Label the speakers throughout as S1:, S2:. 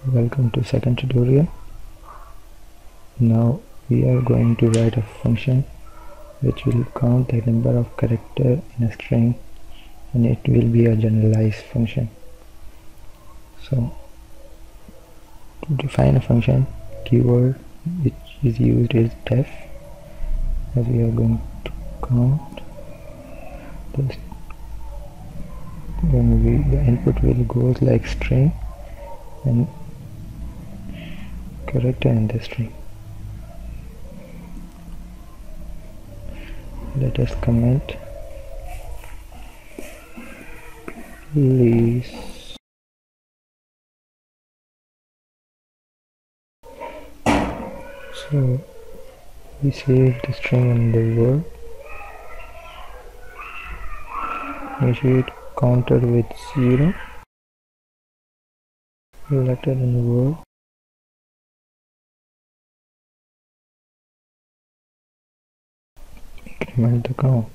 S1: Welcome to second tutorial. Now we are going to write a function which will count the number of characters in a string, and it will be a generalized function. So to define a function, keyword which is used is def, as we are going to count this. The input will goes like string and character in the string. Let us comment please so we save the string in the word, initiate counter with 0, letter in the word, increment the count.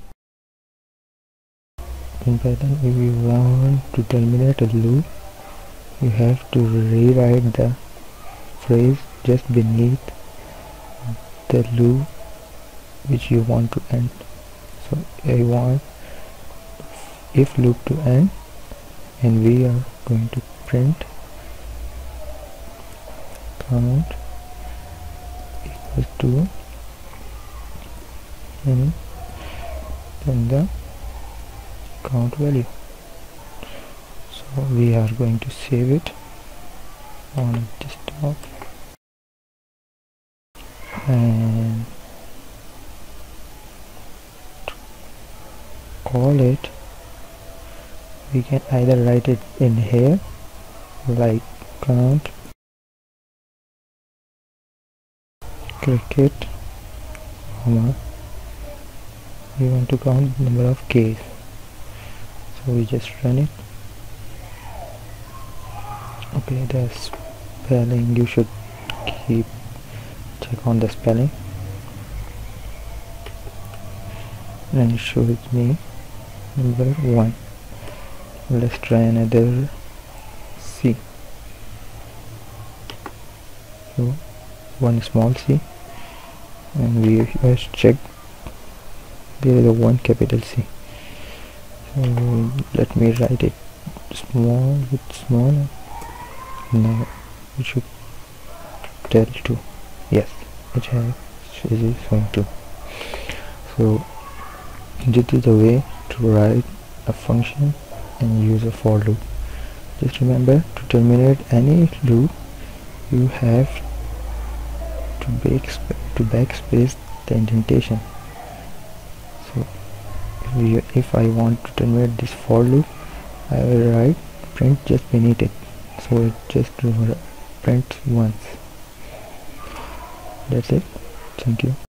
S1: In Python, if you want to terminate a loop, you have to rewrite the phrase just beneath the loop which you want to end. So I want if loop to end, and we are going to print count equals to, and then the count value. So we are going to save it on desktop and call it. We can either write it in here like count cricket, comma, we want to count the number of K's, so we just run it. Okay, the spelling you should check on the spelling, and it shows me number 1. Let's try another C. So one small c, and we first check there is a one capital C. So let me write it small with small. Now it should tell 2. Yes, it has is showing 2. So this is the way to write a function and use a for loop. Just remember, to terminate any loop you have to backspace the indentation. So if I want to terminate this for loop, I will write print just beneath it, so it just prints once. That's it. Thank you.